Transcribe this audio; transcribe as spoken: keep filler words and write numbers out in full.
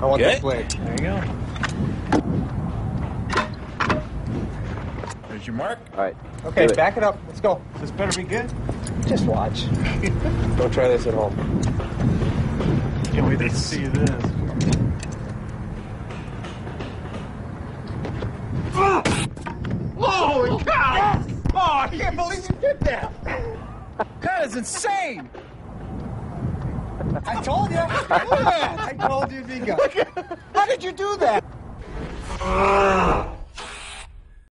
I want Okay. this blade. There you go. There's your mark. All right. Okay, Do it. back it up. Let's go. This better be good. Just watch. Don't try this at home. Can't wait to see this. Holy cow! Oh, I can't believe you did that! That is insane. I told you. I told you it'd be good. How did you do that?